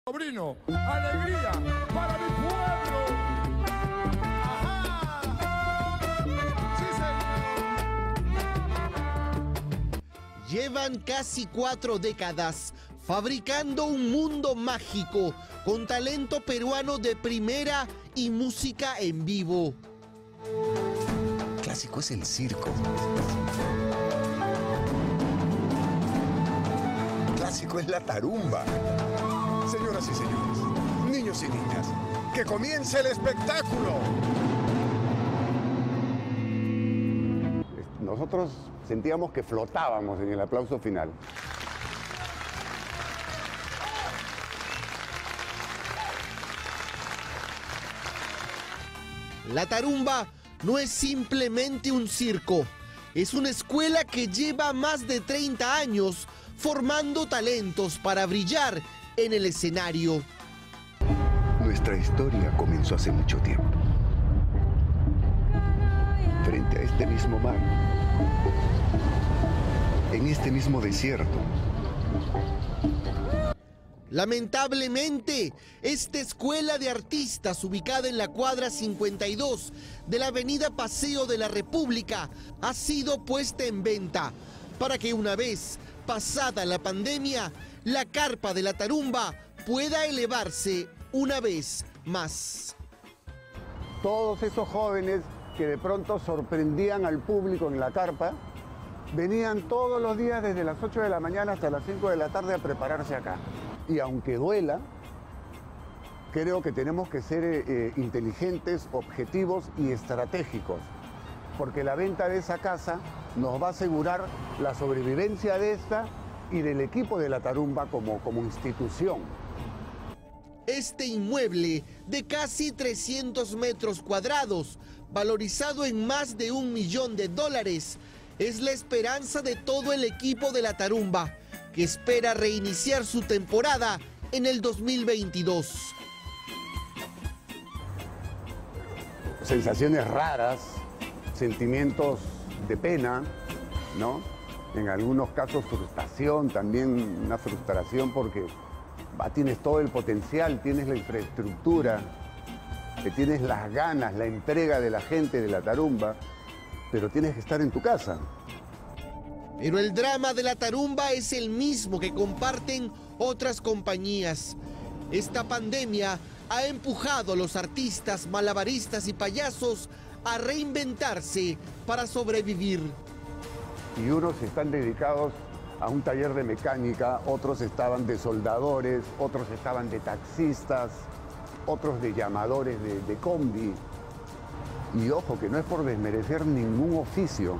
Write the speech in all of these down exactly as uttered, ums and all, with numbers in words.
Sobrino, alegría para mi pueblo. ¡Ajá! ¡Sí, señor! Llevan casi cuatro décadas fabricando un mundo mágico con talento peruano de primera y música en vivo. Clásico es el circo. Clásico es la tarumba. Señoras y señores, niños y niñas, ¡que comience el espectáculo! Nosotros sentíamos que flotábamos en el aplauso final. La tarumba no es simplemente un circo, es una escuela que lleva más de treinta años formando talentos para brillar en el escenario. Nuestra historia comenzó hace mucho tiempo. Frente a este mismo mar. En este mismo desierto. Lamentablemente, esta escuela de artistas ubicada en la cuadra cincuenta y dos de la avenida Paseo de la República ha sido puesta en venta para que una vez pasada la pandemia, la carpa de la tarumba pueda elevarse una vez más. Todos esos jóvenes que de pronto sorprendían al público en la carpa, venían todos los días desde las ocho de la mañana hasta las cinco de la tarde a prepararse acá. Y aunque duela, creo que tenemos que ser eh, inteligentes, objetivos y estratégicos, porque la venta de esa casa nos va a asegurar la sobrevivencia de esta y del equipo de la tarumba como, como institución. Este inmueble de casi trescientos metros cuadrados, valorizado en más de un millón de dólares, es la esperanza de todo el equipo de la tarumba, que espera reiniciar su temporada en el dos mil veintidós. Sensaciones raras, sentimientos de pena, ¿no? En algunos casos frustración, también una frustración porque bah, tienes todo el potencial, tienes la infraestructura, que tienes las ganas, la entrega de la gente de la tarumba, pero tienes que estar en tu casa. Pero el drama de la tarumba es el mismo que comparten otras compañías. Esta pandemia ha empujado a los artistas, malabaristas y payasos a reinventarse para sobrevivir. Y unos están dedicados a un taller de mecánica, otros estaban de soldadores, otros estaban de taxistas, otros de llamadores de, de combi. Y ojo, que no es por desmerecer ningún oficio,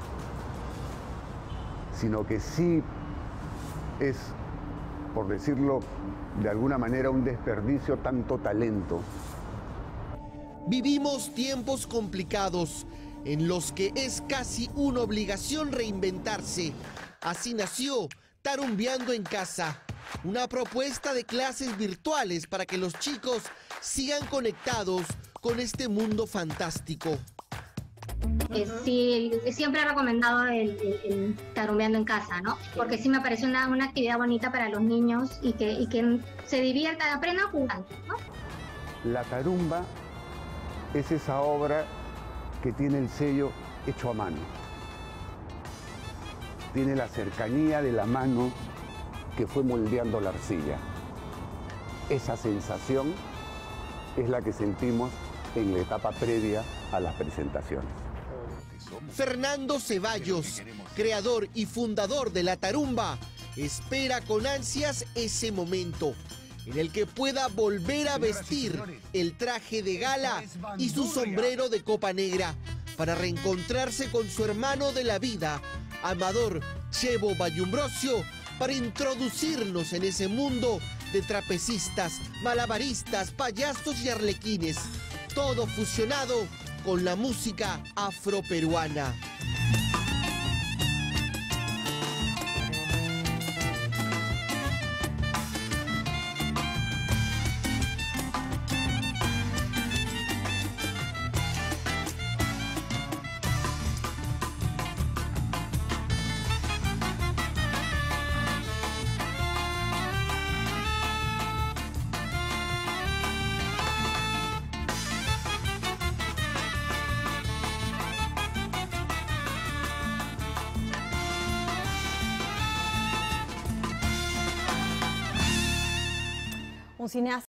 sino que sí es, por decirlo de alguna manera, un desperdicio tanto talento. Vivimos tiempos complicados en los que es casi una obligación reinventarse. Así nació Tarumbeando en Casa, una propuesta de clases virtuales para que los chicos sigan conectados con este mundo fantástico. Eh, sí, siempre he recomendado el, el, el Tarumbeando en Casa, ¿no? Porque sí me parece una, una actividad bonita para los niños y que, y que se diviertan, aprendan jugando, ¿no? La tarumba es esa obra que tiene el sello hecho a mano. Tiene la cercanía de la mano que fue moldeando la arcilla. Esa sensación es la que sentimos en la etapa previa a las presentaciones. Fernando Ceballos, creador y fundador de la tarumba, espera con ansias ese momento en el que pueda volver a vestir el traje de gala y su sombrero de copa negra para reencontrarse con su hermano de la vida, Amador Chevo Bayumbrosio, para introducirnos en ese mundo de trapecistas, malabaristas, payasos y arlequines, todo fusionado con la música afroperuana. cineasta.